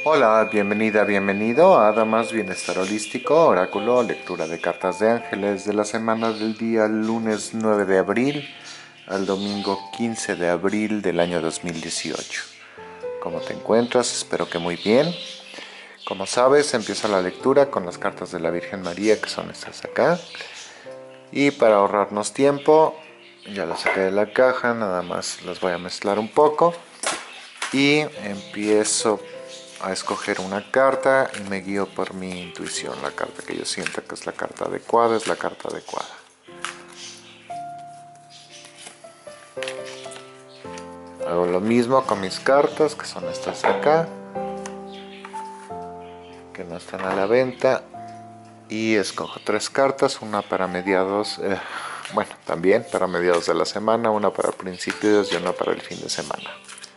Hola, bienvenida, bienvenido a Damas Bienestar Holístico, Oráculo, lectura de cartas de ángeles de la semana del día lunes 9 de abril al domingo 15 de abril del año 2018. ¿Cómo te encuentras? Espero que muy bien. Como sabes, empieza la lectura con las cartas de la Virgen María, que son estas acá. Y para ahorrarnos tiempo, ya las saqué de la caja, nada más las voy a mezclar un poco. Y empiezo a escoger una carta y me guío por mi intuición. La carta que yo siento que es la carta adecuada es la carta adecuada. Hago lo mismo con mis cartas, que son estas de acá, que no están a la venta. Y escojo tres cartas, una para mediados, bueno, también para mediados de la semana, una para principios y una para el fin de semana.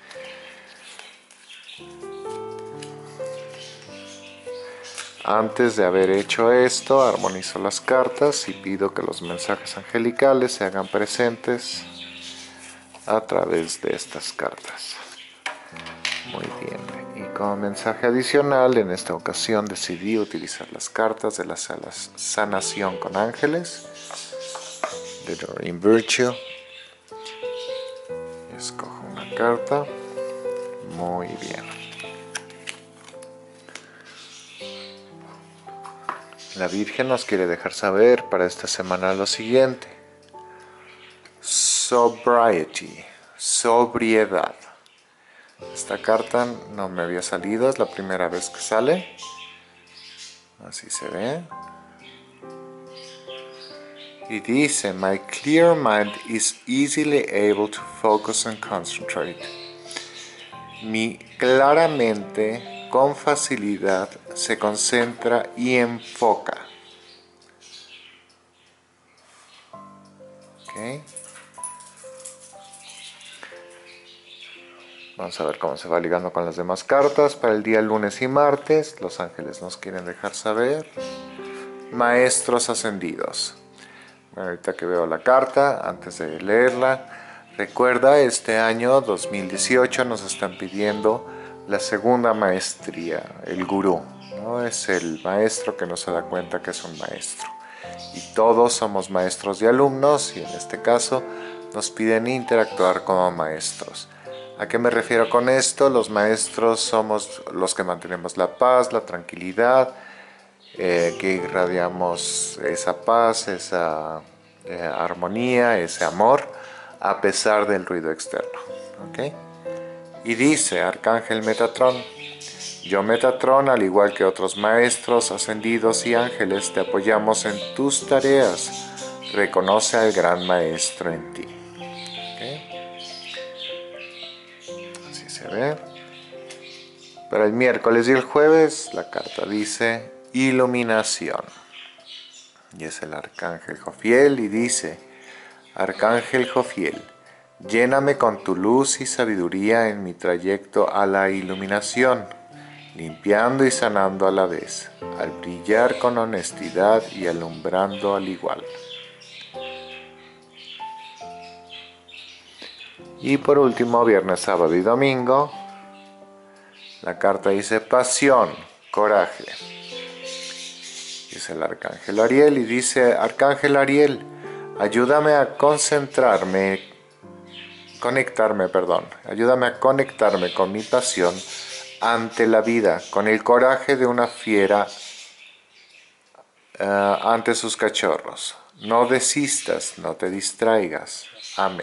Antes de haber hecho esto, armonizo las cartas y pido que los mensajes angelicales se hagan presentes a través de estas cartas. Muy bien. Y como mensaje adicional, en esta ocasión decidí utilizar las cartas de la sanación con ángeles de Doreen Virtue. Escojo una carta. Muy bien. La Virgen nos quiere dejar saber para esta semana lo siguiente: sobriety, sobriedad. Esta carta no me había salido, es la primera vez que sale. Así se ve. Y dice: My clear mind is easily able to focus and concentrate. Mi clara mente con facilidad se concentra y enfoca. ¿Okay? Vamos a ver cómo se va ligando con las demás cartas. Para el día lunes y martes, los ángeles nos quieren dejar saber: maestros ascendidos. Bueno, ahorita que veo la carta, antes de leerla, recuerda, este año 2018 nos están pidiendo la segunda maestría, el gurú, ¿no? Es el maestro que no se da cuenta que es un maestro. Y todos somos maestros y alumnos, y en este caso nos piden interactuar como maestros. ¿A qué me refiero con esto? Los maestros somos los que mantenemos la paz, la tranquilidad, que irradiamos esa paz, esa armonía, ese amor, a pesar del ruido externo. ¿Okay? Y dice Arcángel Metatrón: yo, Metatrón, al igual que otros maestros ascendidos y ángeles, te apoyamos en tus tareas. Reconoce al gran maestro en ti. ¿Okay? Así se ve. Para el miércoles y el jueves, la carta dice iluminación. Y es el Arcángel Jofiel y dice: Arcángel Jofiel, lléname con tu luz y sabiduría en mi trayecto a la iluminación, limpiando y sanando a la vez, al brillar con honestidad y alumbrando al igual. Y por último, viernes, sábado y domingo, la carta dice pasión, coraje. Es el Arcángel Ariel y dice: Arcángel Ariel, ayúdame a ayúdame a conectarme con mi pasión ante la vida, con el coraje de una fiera ante sus cachorros. No desistas, no te distraigas. Amén.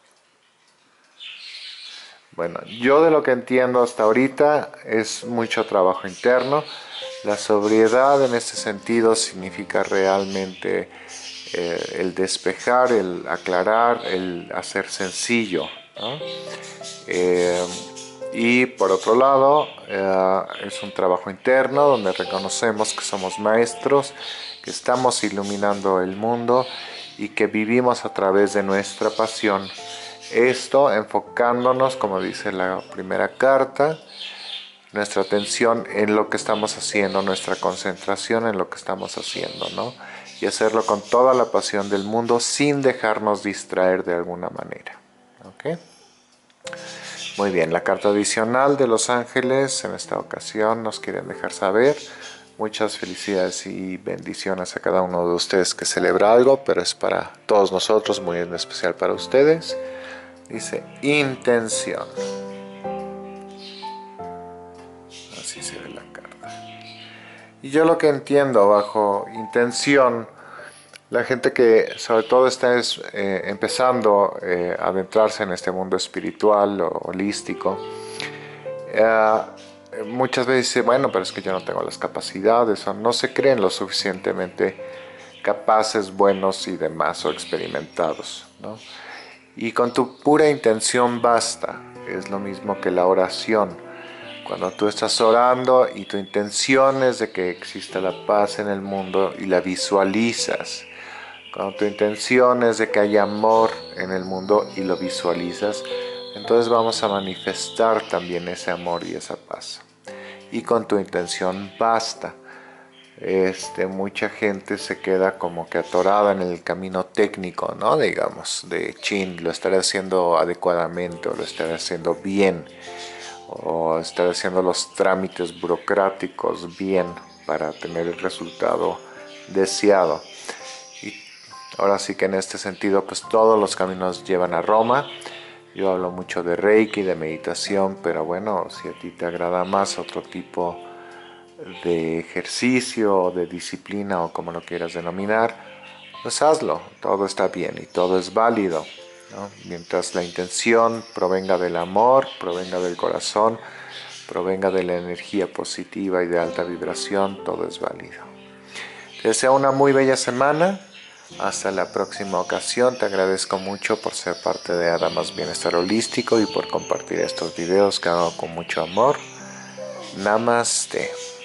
Bueno, yo de lo que entiendo hasta ahorita es mucho trabajo interno. La sobriedad en este sentido significa realmente el despejar, el aclarar, el hacer sencillo, ¿no? Y por otro lado, es un trabajo interno donde reconocemos que somos maestros, que estamos iluminando el mundo y que vivimos a través de nuestra pasión. Esto enfocándonos, como dice la primera carta, nuestra atención en lo que estamos haciendo, nuestra concentración en lo que estamos haciendo, ¿no? Y hacerlo con toda la pasión del mundo sin dejarnos distraer de alguna manera. ¿Okay? Muy bien, la carta adicional de los ángeles en esta ocasión nos quieren dejar saber. Muchas felicidades y bendiciones a cada uno de ustedes que celebra algo, pero es para todos nosotros, muy en especial para ustedes. Dice intención. Así se ve la carta. Y yo lo que entiendo bajo intención, la gente que sobre todo está empezando a adentrarse en este mundo espiritual o holístico, muchas veces dice, bueno, pero es que yo no tengo las capacidades o no se creen lo suficientemente capaces, buenos y demás o experimentados, ¿no? Y con tu pura intención basta. Es lo mismo que la oración. Cuando tú estás orando y tu intención es de que exista la paz en el mundo y la visualizas, cuando tu intención es de que haya amor en el mundo y lo visualizas, entonces vamos a manifestar también ese amor y esa paz. Y con tu intención basta. Mucha gente se queda como que atorada en el camino técnico, ¿no? Digamos, de chin, lo estaré haciendo adecuadamente o lo estaré haciendo bien o estaré haciendo los trámites burocráticos bien para tener el resultado deseado. Y ahora sí que en este sentido, pues todos los caminos llevan a Roma. Yo hablo mucho de Reiki, de meditación, pero bueno, si a ti te agrada más otro tipo de ejercicio o de disciplina o como lo quieras denominar, pues hazlo, todo está bien y todo es válido, ¿no? Mientras la intención provenga del amor, provenga del corazón, provenga de la energía positiva y de alta vibración, todo es válido. Te deseo una muy bella semana. Hasta la próxima ocasión. Te agradezco mucho por ser parte de Adamas Bienestar Holístico y por compartir estos videos que hago con mucho amor. Namaste.